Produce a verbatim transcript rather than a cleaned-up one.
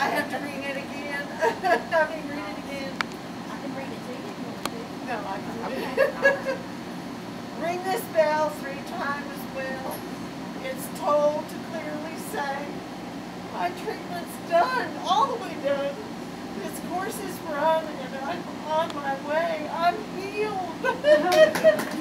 have to ring it again. I mean, read it again. I can read it to you if you want to. No, I can read Okay, it. all right. Ring this bell three times as well. It's told to clearly say, my treatment's done, all the way done. This course is run and I'm on my way. I'm healed.